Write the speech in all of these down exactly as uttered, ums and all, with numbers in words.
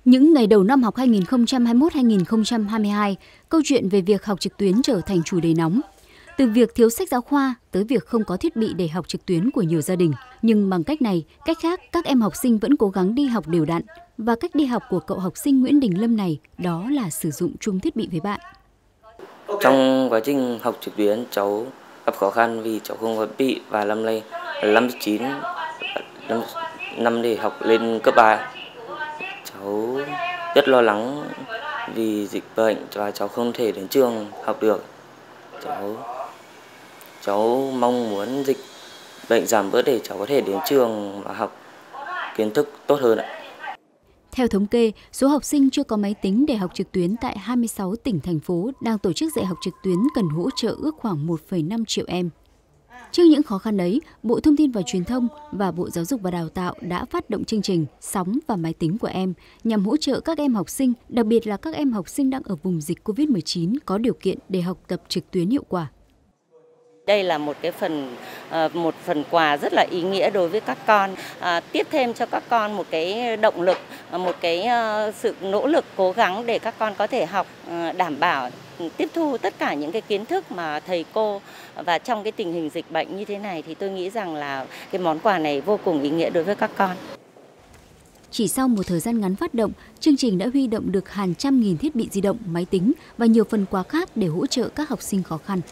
Những ngày đầu năm học hai nghìn không trăm hai mươi mốt hai nghìn không trăm hai mươi hai, câu chuyện về việc học trực tuyến trở thành chủ đề nóng. Từ việc thiếu sách giáo khoa tới việc không có thiết bị để học trực tuyến của nhiều gia đình. Nhưng bằng cách này, cách khác, các em học sinh vẫn cố gắng đi học đều đặn. Và cách đi học của cậu học sinh Nguyễn Đình Lâm này đó là sử dụng chung thiết bị với bạn. Trong quá trình học trực tuyến, cháu gặp khó khăn vì cháu không có thiết bị và năm nay là năm chín năm, năm để học lên cấp ba. Cháu rất lo lắng vì dịch bệnh và cháu không thể đến trường học được. Cháu cháu mong muốn dịch bệnh giảm bớt để cháu có thể đến trường và học kiến thức tốt hơn ạ. Theo thống kê, số học sinh chưa có máy tính để học trực tuyến tại hai mươi sáu tỉnh, thành phố đang tổ chức dạy học trực tuyến cần hỗ trợ ước khoảng một phẩy năm triệu em. Trước những khó khăn ấy, Bộ Thông tin và Truyền thông và Bộ Giáo dục và Đào tạo đã phát động chương trình Sóng và Máy tính của em nhằm hỗ trợ các em học sinh, đặc biệt là các em học sinh đang ở vùng dịch Covid mười chín có điều kiện để học tập trực tuyến hiệu quả. Đây là một cái phần một phần quà rất là ý nghĩa đối với các con, à, tiếp thêm cho các con một cái động lực, một cái sự nỗ lực cố gắng để các con có thể học đảm bảo tiếp thu tất cả những cái kiến thức mà thầy cô, và trong cái tình hình dịch bệnh như thế này thì tôi nghĩ rằng là cái món quà này vô cùng ý nghĩa đối với các con. Chỉ sau một thời gian ngắn phát động, chương trình đã huy động được hàng trăm nghìn thiết bị di động, máy tính và nhiều phần quà khác để hỗ trợ các học sinh khó khăn.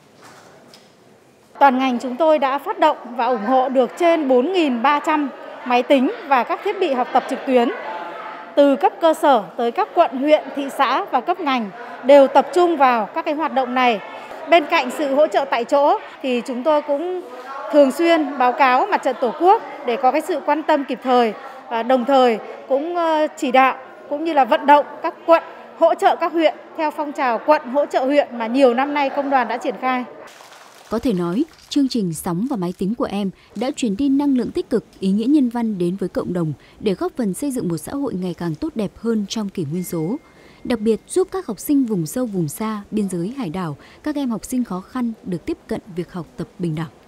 Toàn ngành chúng tôi đã phát động và ủng hộ được trên bốn nghìn ba trăm máy tính và các thiết bị học tập trực tuyến. Từ cấp cơ sở tới các quận, huyện, thị xã và cấp ngành đều tập trung vào các cái hoạt động này. Bên cạnh sự hỗ trợ tại chỗ thì chúng tôi cũng thường xuyên báo cáo Mặt trận Tổ quốc để có cái sự quan tâm kịp thời, và đồng thời cũng chỉ đạo cũng như là vận động các quận hỗ trợ các huyện theo phong trào quận hỗ trợ huyện mà nhiều năm nay công đoàn đã triển khai. Có thể nói, chương trình Sóng và Máy tính của em đã truyền đi năng lượng tích cực, ý nghĩa nhân văn đến với cộng đồng để góp phần xây dựng một xã hội ngày càng tốt đẹp hơn trong kỷ nguyên số. Đặc biệt giúp các học sinh vùng sâu, vùng xa, biên giới, hải đảo, các em học sinh khó khăn được tiếp cận việc học tập bình đẳng.